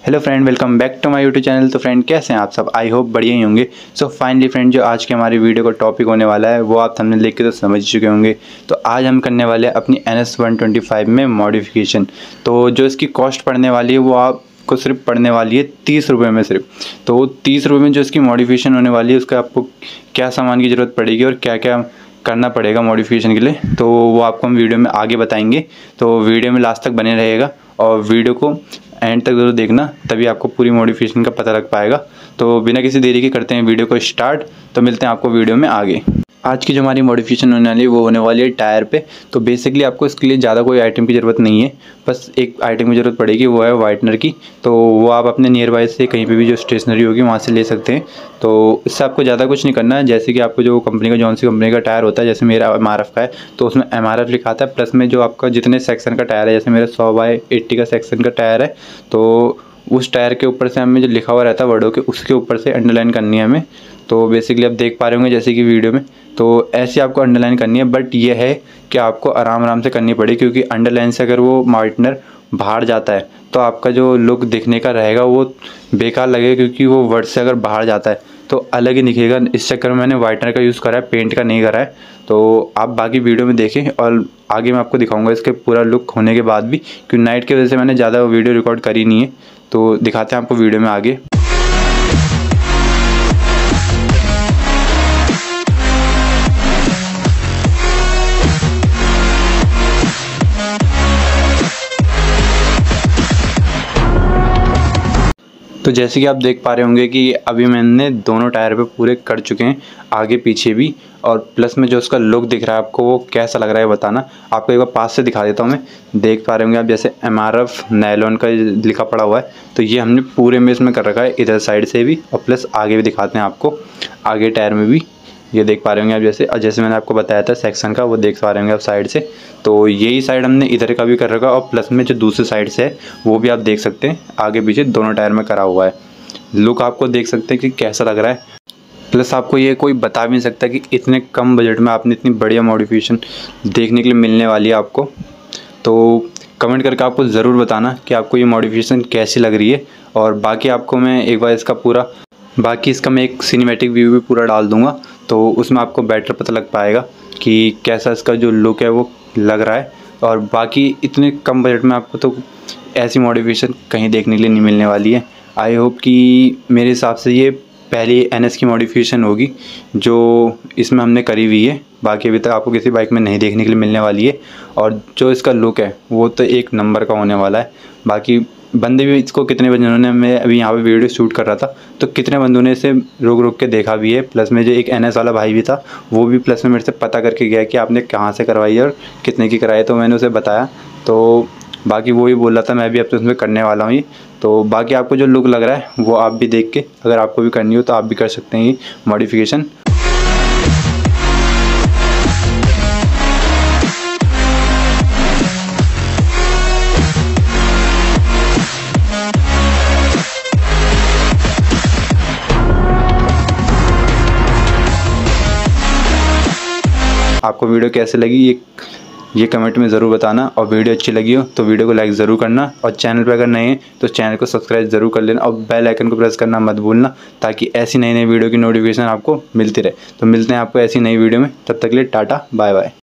Hello friend, welcome back to my YouTube channel. तो friend कैसे हैं आप सब? आई होप बढ़िया ही होंगे। सो फाइनली फ्रेंड, जो आज के हमारी वीडियो का टॉपिक होने वाला है वो आप थंबनेल देख के तो समझ चुके होंगे। तो आज हम करने वाले हैं अपनी NS 125 में मॉडिफिकेशन। तो जो इसकी कॉस्ट पड़ने वाली है वो आपको सिर्फ पड़ने वाली है 30 रुपये में सिर्फ। तो 30 रुपये में जो इसकी मॉडिफिकेशन होने वाली है उसका आपको क्या सामान की ज़रूरत पड़ेगी और क्या क्या करना पड़ेगा मॉडिफिकेशन के लिए, तो वो आपको हम वीडियो में आगे बताएंगे। तो वीडियो में लास्ट तक बने रहेगा और वीडियो को एंड तक ज़रूर देखना, तभी आपको पूरी मॉडिफिकेशन का पता लग पाएगा। तो बिना किसी देरी के करते हैं वीडियो को स्टार्ट। तो मिलते हैं आपको वीडियो में आगे। आज की जो हमारी मॉडिफिकेशन होने वाली है वो होने वाली है टायर पे। तो बेसिकली आपको इसके लिए ज़्यादा कोई आइटम की ज़रूरत नहीं है, बस एक आइटम की ज़रूरत पड़ेगी, वो है वाइटनर की। तो वो आप अपने नियर बाय से कहीं पे भी जो स्टेशनरी होगी वहाँ से ले सकते हैं। तो इससे आपको ज़्यादा कुछ नहीं करना है। जैसे कि आपको जो कंपनी का जौन सी कंपनी का टायर होता है, जैसे मेरा MRF का है तो उसमें MRF लिखा आता है, प्लस में जो आपका जितने सेक्शन का टायर है, जैसे मेरा 100/80 का सेक्शन का टायर है, तो उस टायर के ऊपर से हमें जो लिखा हुआ रहता है वर्डों के, उसके ऊपर से अंडरलाइन करनी है हमें। तो बेसिकली आप देख पा रहे होंगे जैसे कि वीडियो में, तो ऐसे आपको अंडरलाइन करनी है। बट ये है कि आपको आराम आराम से करनी पड़ेगी, क्योंकि अंडरलाइन से अगर वो वाइटनर बाहर जाता है तो आपका जो लुक दिखने का रहेगा वो बेकार लगेगा, क्योंकि वो वर्ड से अगर बाहर जाता है तो अलग ही दिखेगा। इस चक्कर में मैंने वाइटनर का यूज़ करा है, पेंट का नहीं करा है। तो आप बाकी वीडियो में देखें और आगे मैं आपको दिखाऊंगा इसके पूरा लुक होने के बाद भी, क्योंकि नाइट की वजह से मैंने ज़्यादा वीडियो रिकॉर्ड करी नहीं है। तो दिखाते हैं आपको वीडियो में आगे। तो जैसे कि आप देख पा रहे होंगे कि अभी मैंने दोनों टायर पे पूरे कर चुके हैं, आगे पीछे भी, और प्लस में जो उसका लुक दिख रहा है आपको वो कैसा लग रहा है बताना। आपको एक बार पास से दिखा देता हूँ मैं। देख पा रहे होंगे आप जैसे MRF नायलॉन का लिखा पड़ा हुआ है, तो ये हमने पूरे में इसमें कर रखा है, इधर साइड से भी और प्लस आगे भी दिखाते हैं आपको, आगे टायर में भी ये देख पा रहे होंगे आप। जैसे मैंने आपको बताया था सेक्शन का, वो देख पा रहे होंगे आप साइड से। तो यही साइड हमने इधर का भी कर रखा, और प्लस में जो दूसरी साइड से है वो भी आप देख सकते हैं, आगे पीछे दोनों टायर में करा हुआ है। लुक आपको देख सकते हैं कि कैसा लग रहा है। प्लस आपको ये कोई बता भी नहीं सकता कि इतने कम बजट में आपने इतनी बढ़िया मॉडिफिकेशन देखने के लिए मिलने वाली है आपको। तो कमेंट करके आपको ज़रूर बताना कि आपको ये मॉडिफिकेशन कैसी लग रही है। और बाकी आपको मैं एक बार इसका मैं एक सिनेमैटिक व्यू भी पूरा डाल दूँगा, तो उसमें आपको बेटर पता लग पाएगा कि कैसा इसका जो लुक है वो लग रहा है। और बाकी इतने कम बजट में आपको तो ऐसी मॉडिफिकेशन कहीं देखने के लिए नहीं मिलने वाली है। आई होप कि मेरे हिसाब से ये पहली NS की मॉडिफिकेशन होगी जो इसमें हमने करी हुई है। बाकी अभी तक आपको किसी बाइक में नहीं देखने के लिए मिलने वाली है। और जो इसका लुक है वो तो एक नंबर का होने वाला है। बाकी बंदे भी इसको कितने बंदों ने, मैं अभी यहाँ पे वीडियो शूट कर रहा था तो कितने बंदों ने इसे रुक के देखा भी है। प्लस में जो एक NS वाला भाई भी था वो भी प्लस में मेरे से पता करके गया कि आपने कहाँ से करवाई है और कितने की कराई, तो मैंने उसे बताया। तो बाकी वो ही बोल रहा था मैं भी अब तो उसमें करने वाला हूँ ये। तो बाकी आपको जो लुक लग रहा है वो आप भी देख के, अगर आपको भी करनी हो तो आप भी कर सकते हैं ये मॉडिफिकेशन। आपको वीडियो कैसे लगी ये कमेंट में ज़रूर बताना। और वीडियो अच्छी लगी हो तो वीडियो को लाइक ज़रूर करना, और चैनल पर अगर नए हैं तो चैनल को सब्सक्राइब ज़रूर कर लेना, और बेल आइकन को प्रेस करना मत भूलना, ताकि ऐसी नई वीडियो की नोटिफिकेशन आपको मिलती रहे। तो मिलते हैं आपको ऐसी नई वीडियो में, तब तक के लिए टाटा बाय बाय।